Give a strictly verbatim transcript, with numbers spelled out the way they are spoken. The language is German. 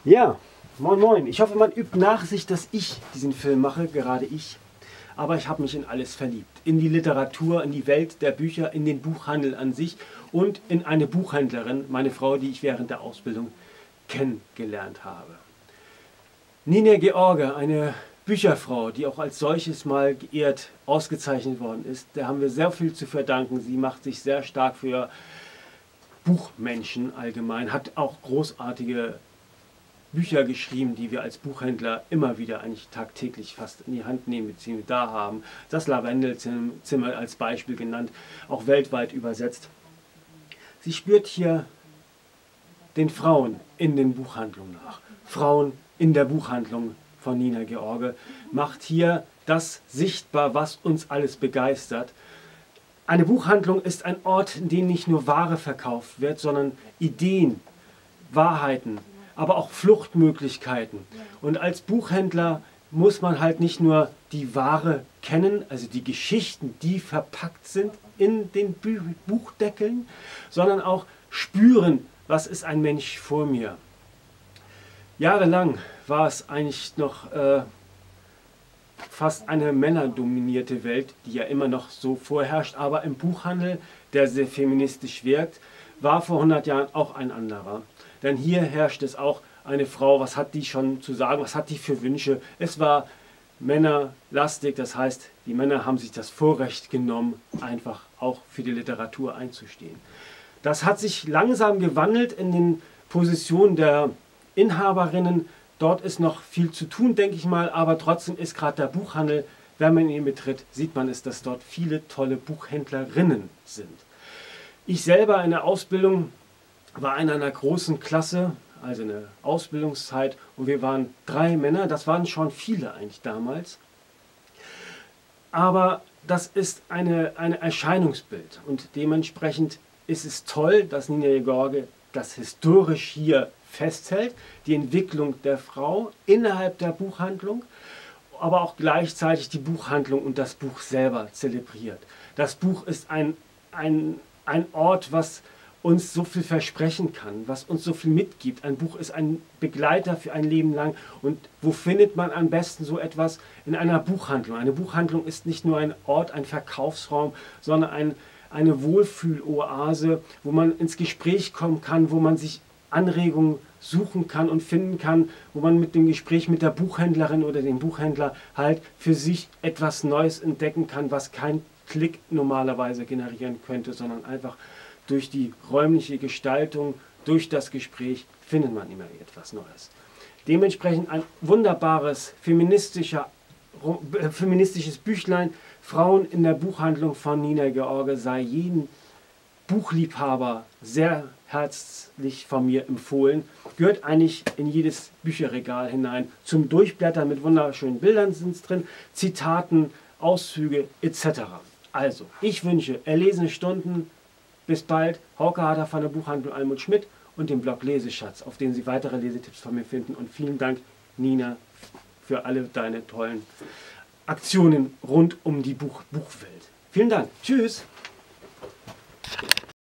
Ja, moin moin. Ich hoffe, man übt Nachsicht, dass ich diesen Film mache, gerade ich. Aber ich habe mich in alles verliebt. In die Literatur, in die Welt der Bücher, in den Buchhandel an sich und in eine Buchhändlerin, meine Frau, die ich während der Ausbildung kennengelernt habe. Nina George, eine Bücherfrau, die auch als solches mal geehrt, ausgezeichnet worden ist. Der haben wir sehr viel zu verdanken. Sie macht sich sehr stark für Buchmenschen allgemein, hat auch großartige Bücher geschrieben, die wir als Buchhändler immer wieder eigentlich tagtäglich fast in die Hand nehmen bzw. da haben. Das Lavendelzimmer als Beispiel genannt, auch weltweit übersetzt. Sie spürt hier den Frauen in den Buchhandlungen nach. Frauen in der Buchhandlung von Nina George macht hier das sichtbar, was uns alles begeistert. Eine Buchhandlung ist ein Ort, in dem nicht nur Ware verkauft wird, sondern Ideen, Wahrheiten, aber auch Fluchtmöglichkeiten. Und als Buchhändler muss man halt nicht nur die Ware kennen, also die Geschichten, die verpackt sind in den Buchdeckeln, sondern auch spüren, was ist ein Mensch vor mir. Jahrelang war es eigentlich noch äh, fast eine männerdominierte Welt, die ja immer noch so vorherrscht, aber im Buchhandel, der sehr feministisch wirkt, war vor hundert Jahren auch ein anderer. Denn hier herrscht es auch eine Frau, was hat die schon zu sagen, was hat die für Wünsche. Es war männerlastig, das heißt, die Männer haben sich das Vorrecht genommen, einfach auch für die Literatur einzustehen. Das hat sich langsam gewandelt in den Positionen der Inhaberinnen. Dort ist noch viel zu tun, denke ich mal, aber trotzdem ist gerade der Buchhandel, wenn man ihn betritt, sieht man es, dass dort viele tolle Buchhändlerinnen sind. Ich selber in der Ausbildung war in einer großen Klasse, also eine Ausbildungszeit, und wir waren drei Männer, das waren schon viele eigentlich damals. Aber das ist eine, ein Erscheinungsbild und dementsprechend ist es toll, dass Nina George das historisch hier festhält, die Entwicklung der Frau innerhalb der Buchhandlung, aber auch gleichzeitig die Buchhandlung und das Buch selber zelebriert. Das Buch ist ein, ein, ein Ort, was uns so viel versprechen kann, was uns so viel mitgibt. Ein Buch ist ein Begleiter für ein Leben lang. Und wo findet man am besten so etwas? In einer Buchhandlung. Eine Buchhandlung ist nicht nur ein Ort, ein Verkaufsraum, sondern ein, eine Wohlfühloase, wo man ins Gespräch kommen kann, wo man sich Anregungen suchen kann und finden kann, wo man mit dem Gespräch mit der Buchhändlerin oder dem Buchhändler halt für sich etwas Neues entdecken kann, was kein Klick normalerweise generieren könnte, sondern einfach durch die räumliche Gestaltung, durch das Gespräch findet man immer etwas Neues. Dementsprechend ein wunderbares feministischer, äh, feministisches Büchlein, Frauen in der Buchhandlung von Nina George, sei jedem Buchliebhaber sehr herzlich von mir empfohlen. Gehört eigentlich in jedes Bücherregal hinein. Zum Durchblättern mit wunderschönen Bildern sind es drin, Zitaten, Auszüge et cetera. Also, ich wünsche erlesene Stunden. Bis bald, Hauke Harter von der Buchhandlung Almut Schmidt und dem Blog Leseschatz, auf dem Sie weitere Lesetipps von mir finden. Und vielen Dank, Nina, für alle deine tollen Aktionen rund um die Buch Buchwelt. Vielen Dank. Tschüss.